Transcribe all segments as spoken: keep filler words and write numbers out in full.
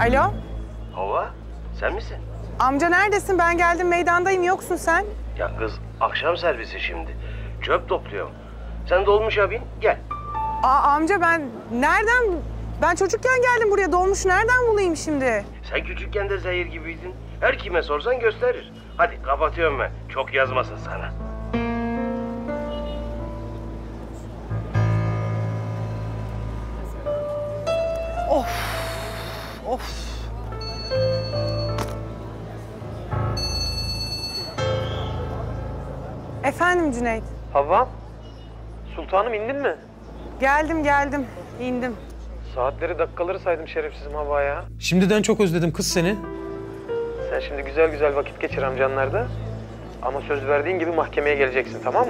Alo? Hava, sen misin? Amca neredesin? Ben geldim, meydandayım. Yoksun sen. Ya kız, akşam servisi şimdi. Çöp topluyorum. Sen dolmuşa bin, gel. Aa amca ben nereden... Ben çocukken geldim buraya. Dolmuş nereden bulayım şimdi? Sen küçükken de zehir gibiydin. Her kime sorsan gösterir. Hadi kapatıyorum ben. Çok yazmasın sana. Of. Of. Efendim Cüneyt. Havva, sultanım indin mi? Geldim geldim. İndim. Saatleri dakikaları saydım şerefsizim Havva ya. Şimdiden çok özledim kız seni. Sen şimdi güzel güzel vakit geçir amcanlarda. Ama söz verdiğin gibi mahkemeye geleceksin, tamam mı?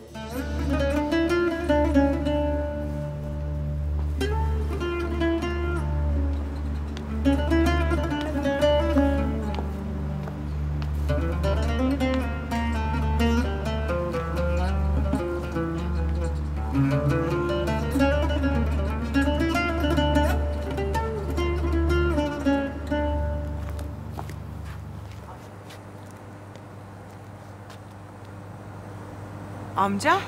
Amca?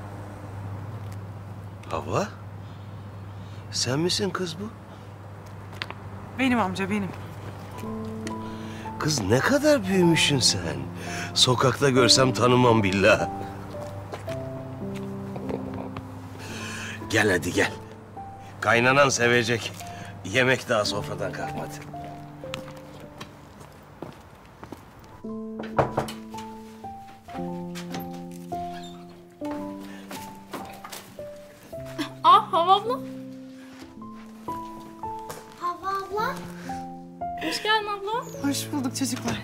Hava? Sen misin kız bu? Benim amca benim. Kız ne kadar büyümüşsün sen. Sokakta görsem tanımam billah. Gel hadi gel. Kaynanan sevecek. Yemek daha sofradan kalkmadı. Ah Hava abla. Hava abla. Hoş geldin abla. Hoş bulduk çocuklar.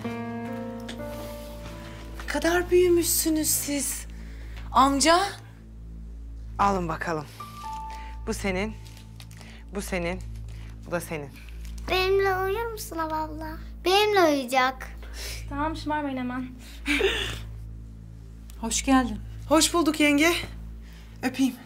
Ne kadar büyümüşsünüz siz. Amca. Alın bakalım. Bu senin. Bu senin. Bu da senin. Benimle uyur musun Hava abla? Benimle uyuyacak. Tamam şımarmayın hemen. Hoş geldin. Hoş bulduk yenge. Öpeyim.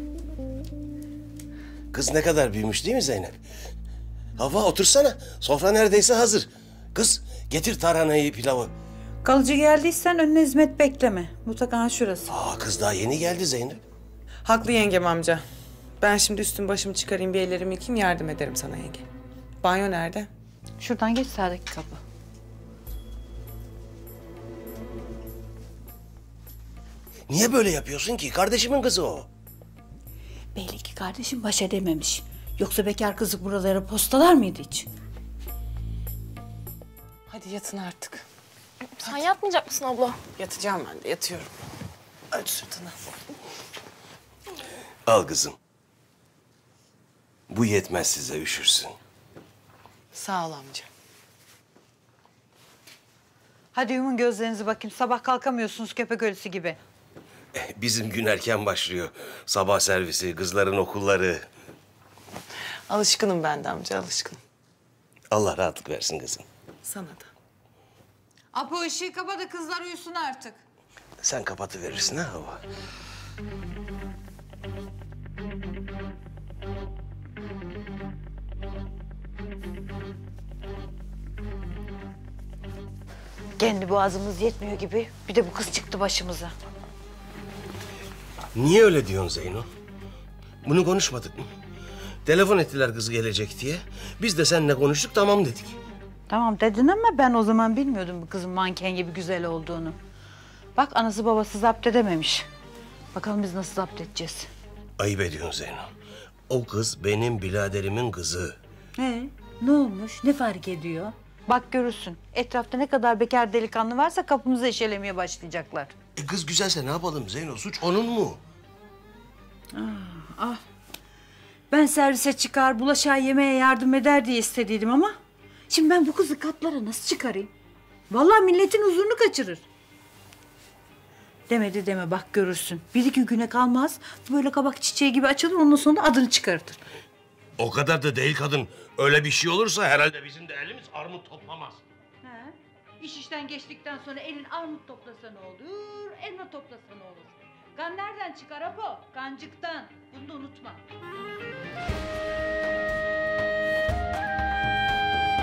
Kız ne kadar büyümüş değil mi Zeynep? Hava otursana. Sofra neredeyse hazır. Kız getir tarhanayı, pilavı. Kalıcı geldiysen önüne hizmet bekleme. Mutlaka şurası. Aa kız daha yeni geldi Zeynep. Haklı yengem amca. Ben şimdi üstüm başımı çıkarayım, bir ellerimi yıkayayım, yardım ederim sana yenge. Banyo nerede? Şuradan geç, sağdaki kapı. Niye böyle yapıyorsun ki? Kardeşimin kızı o. Belli ki kardeşim baş edememiş. Yoksa bekar kızı buralara postalar mıydı hiç? Hadi yatın artık. Sen yatmayacak mısın abla? Yatacağım ben de, yatıyorum. Aç sırtını. Al kızım. Bu yetmez size, üşürsün. Sağ ol amca. Hadi yumun gözlerinizi bakayım. Sabah kalkamıyorsunuz köpek ölüsü gibi. Bizim gün erken başlıyor. Sabah servisi, kızların okulları. Alışkınım ben de amca, alışkınım. Allah rahatlık versin kızım. Sana da. Apo ışığı kapa da kızlar uyusun artık. Sen kapatıverirsin ha Hava. Kendi boğazımız yetmiyor gibi. Bir de bu kız çıktı başımıza. Niye öyle diyorsun Zeyno? Bunu konuşmadık mı? Telefon ettiler kızı gelecek diye. Biz de seninle konuştuk, tamam dedik. Tamam dedin ama ben o zaman bilmiyordum bu kızın manken gibi güzel olduğunu. Bak anası babası zapt edememiş. Bakalım biz nasıl zapt edeceğiz? Ayıp ediyorsun Zeyno. O kız benim biraderimin kızı. Ee, ne olmuş? Ne fark ediyor? Bak görürsün. Etrafta ne kadar bekar delikanlı varsa kapımızı eşelemeye başlayacaklar. E kız güzelse ne yapalım Zeyno? Suç onun mu? Ah, ben servise çıkar, bulaşığı yemeğe yardım eder diye istediydim ama... Şimdi ben bu kızı katlara nasıl çıkarayım? Vallahi milletin huzurunu kaçırır. Demedi deme, bak görürsün. Bir iki güne kalmaz, böyle kabak çiçeği gibi açılır, ondan sonra adını çıkartır. O kadar da değil kadın. Öyle bir şey olursa herhalde bizim de elimiz armut toplamaz. He. İş işten geçtikten sonra elin armut toplasa ne olur, elma toplasa ne olur? Kan nereden çıkar Apo? Kancıktan. Bunu da unutma.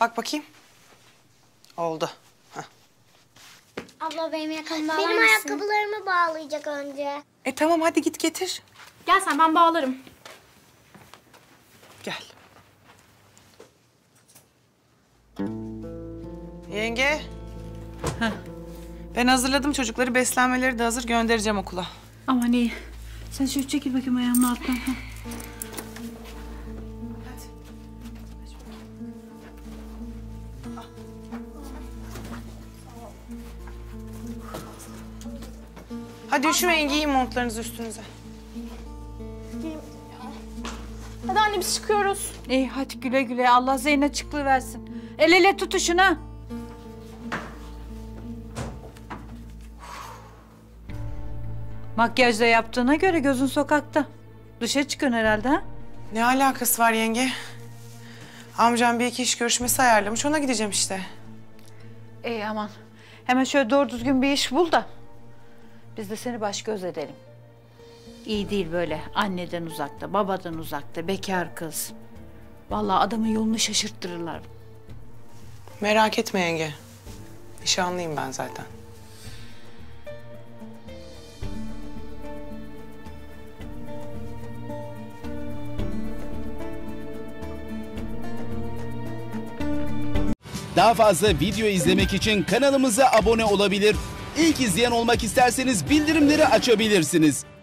Bak bakayım. Oldu. Heh. Abla benim yakamı bağlar Benim ayakkabılarımı bağlayacak önce. E tamam hadi git getir. Gel sen, ben bağlarım. Gel. Yenge. Heh. Ben hazırladım çocukları. Beslenmeleri de hazır, göndereceğim okula. Aman iyi. Sen şöyle çekil bakayım ayağımın altından. Heh. Hadi üşümeyin, giyin montlarınızı üstünüze. Hadi anne biz çıkıyoruz. İyi hadi güle güle. Allah zihin açıklığı versin. El ele tutuşun ha. Makyaj da yaptığına göre gözün sokakta. Dışarı çıkın herhalde ha? Ne alakası var yenge? Amcam bir iki iş görüşmesi ayarlamış, ona gideceğim işte. İyi aman. Hemen şöyle doğru düzgün bir iş bul da biz de seni baş göz edelim. İyi değil böyle anneden uzakta, babadan uzakta, bekar kız. Vallahi adamın yolunu şaşırttırırlar. Merak etme yenge. Nişanlıyım ben zaten. Daha fazla video izlemek için kanalımıza abone olabilir. İlk izleyen olmak isterseniz bildirimleri açabilirsiniz.